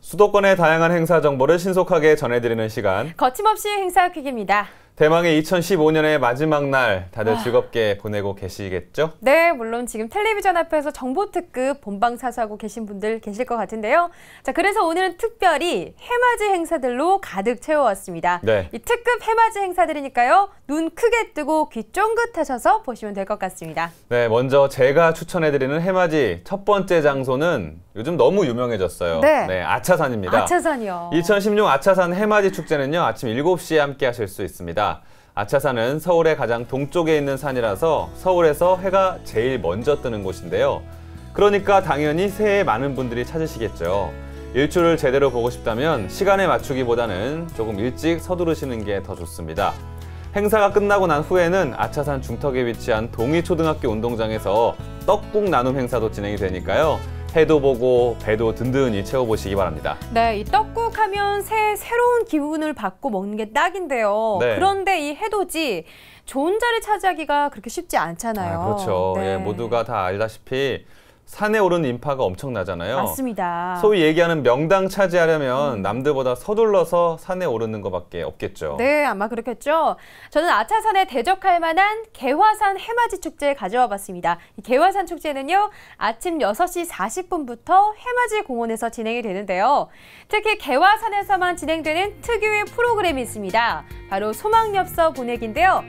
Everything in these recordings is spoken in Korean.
수도권의 다양한 행사 정보를 신속하게 전해드리는 시간. 거침없이 행사 퀵입니다. 대망의 2015년의 마지막 날 다들 즐겁게 보내고 계시겠죠? 네, 물론 지금 텔레비전 앞에서 정보 특급 본방사수하고 계신 분들 계실 것 같은데요. 자, 그래서 오늘은 특별히 해맞이 행사들로 가득 채워왔습니다. 네. 이 특급 해맞이 행사들이니까요. 눈 크게 뜨고 귀 쫑긋하셔서 보시면 될 것 같습니다. 네, 먼저 제가 추천해드리는 해맞이 첫 번째 장소는 요즘 너무 유명해졌어요. 네, 아차산입니다. 아차산이요. 2016 아차산 해맞이 축제는요, 아침 7시에 함께 하실 수 있습니다. 아차산은 서울의 가장 동쪽에 있는 산이라서 서울에서 해가 제일 먼저 뜨는 곳인데요. 그러니까 당연히 새해에 많은 분들이 찾으시겠죠. 일출을 제대로 보고 싶다면 시간에 맞추기보다는 조금 일찍 서두르시는 게 더 좋습니다. 행사가 끝나고 난 후에는 아차산 중턱에 위치한 동이초등학교 운동장에서 떡국 나눔 행사도 진행이 되니까요. 해도 보고 배도 든든히 채워보시기 바랍니다. 네, 이 떡국 하면 새로운 기운을 받고 먹는 게 딱인데요. 네. 그런데 이 해돋이 좋은 자리 차지하기가 그렇게 쉽지 않잖아요. 그렇죠. 네. 예, 모두가 다 알다시피 산에 오르는 인파가 엄청나잖아요. 맞습니다. 소위 얘기하는 명당 차지하려면 남들보다 서둘러서 산에 오르는 것밖에 없겠죠. 네, 아마 그렇겠죠. 저는 아차산에 대적할 만한 개화산 해맞이 축제에 가져와 봤습니다. 이 개화산 축제는요, 아침 6시 40분부터 해맞이 공원에서 진행이 되는데요. 특히 개화산에서만 진행되는 특유의 프로그램이 있습니다. 바로 소망엽서 보내기인데요.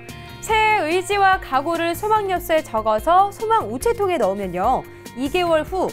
새해 의지와 각오를 소망엽서에 적어서 소망 우체통에 넣으면요, 2개월 후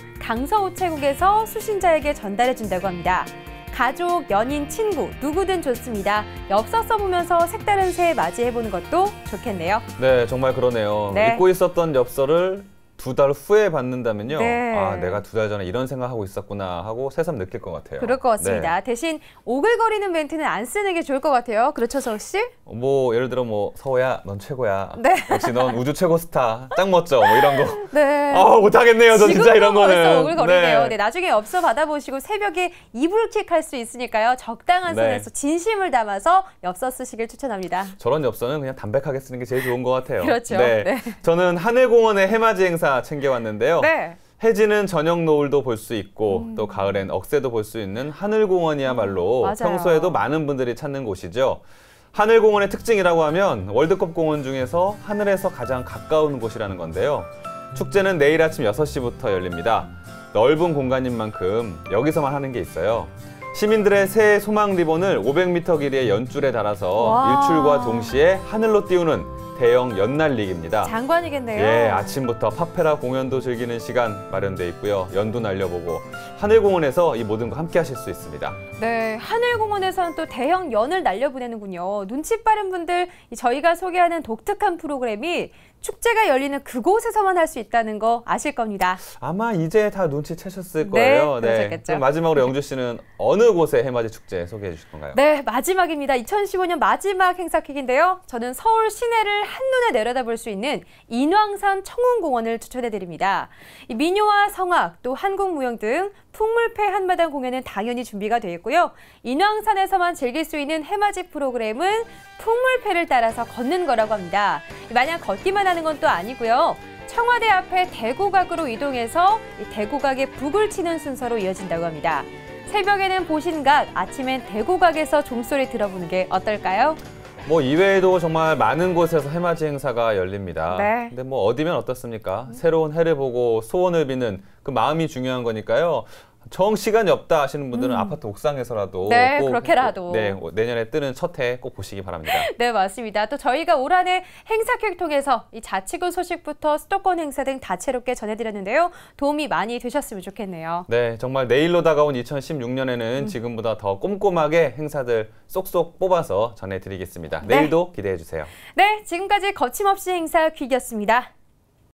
강서우체국에서 수신자에게 전달해준다고 합니다. 가족, 연인, 친구 누구든 좋습니다. 엽서 써보면서 색다른 새해 맞이해보는 것도 좋겠네요. 네, 정말 그러네요. 네. 잊고 있었던 엽서를 2달 후에 받는다면요. 네. 아, 내가 2달 전에 이런 생각하고 있었구나 하고 새삼 느낄 것 같아요. 그럴 것 같습니다. 네. 대신 오글거리는 멘트는 안 쓰는 게 좋을 것 같아요. 그렇죠, 서울 씨? 뭐 예를 들어 뭐 서호야, 넌 최고야. 네. 역시 넌 우주 최고 스타. 짱 멋져. 뭐 이런 거. 네. 못하겠네요. 저 진짜 이런 거는. 벌써 오글거리네요. 네. 네, 나중에 엽서 받아보시고 새벽에 이불킥 할 수 있으니까요. 적당한 네. 선에서 진심을 담아서 엽서 쓰시길 추천합니다. 저런 엽서는 그냥 담백하게 쓰는 게 제일 좋은 것 같아요. 그렇죠. 네. 네. 저는 하늘공원의 해맞이 행사 챙겨왔는데요. 네. 해지는 저녁 노을도 볼 수 있고 또 가을엔 억새도 볼 수 있는 하늘공원이야말로 맞아요. 평소에도 많은 분들이 찾는 곳이죠. 하늘공원의 특징이라고 하면 월드컵 공원 중에서 하늘에서 가장 가까운 곳이라는 건데요. 축제는 내일 아침 6시부터 열립니다. 넓은 공간인 만큼 여기서만 하는 게 있어요. 시민들의 새해 소망 리본을 500m 길이의 연줄에 달아서 와. 일출과 동시에 하늘로 띄우는 대형 연날리기입니다. 장관이겠네요. 예, 아침부터 파페라 공연도 즐기는 시간 마련돼 있고요. 연도 날려보고 하늘공원에서 이 모든 거 함께 하실 수 있습니다. 네, 하늘공원에서는 또 대형 연을 날려보내는군요. 눈치 빠른 분들, 저희가 소개하는 독특한 프로그램이 축제가 열리는 그곳에서만 할 수 있다는 거 아실 겁니다. 아마 이제 다 눈치채셨을 거예요. 네, 그러셨겠죠. 그럼 마지막으로 영주 씨는 어느 곳의 해맞이 축제 소개해 주실 건가요? 네, 마지막입니다. 2015년 마지막 행사 킥인데요. 저는 서울 시내를 한눈에 내려다볼 수 있는 인왕산 청운공원을 추천해드립니다. 이 민요와 성악, 또 한국무용 등 풍물패 한마당 공연은 당연히 준비가 되어 있고요. 인왕산에서만 즐길 수 있는 해맞이 프로그램은 풍물패를 따라서 걷는 거라고 합니다. 마냥 걷기만 하는 건 또 아니고요. 청와대 앞에 대고각으로 이동해서 이 대고각에 북을 치는 순서로 이어진다고 합니다. 새벽에는 보신각, 아침엔 대고각에서 종소리 들어보는 게 어떨까요? 뭐 이외에도 정말 많은 곳에서 해맞이 행사가 열립니다. 네. 근데 뭐 어디면 어떻습니까? 새로운 해를 보고 소원을 비는 그 마음이 중요한 거니까요. 정 시간이 없다 하시는 분들은 아파트 옥상에서라도 네, 꼭, 그렇게라도. 네, 내년에 뜨는 첫 해 꼭 보시기 바랍니다. 네, 맞습니다. 또 저희가 올 한 해 행사 퀵 통해서 이 자치구 소식부터 수도권 행사 등 다채롭게 전해드렸는데요. 도움이 많이 되셨으면 좋겠네요. 네, 정말 내일로 다가온 2016년에는 지금보다 더 꼼꼼하게 행사들 쏙쏙 뽑아서 전해드리겠습니다. 네. 내일도 기대해 주세요. 네, 지금까지 거침없이 행사 퀵이었습니다.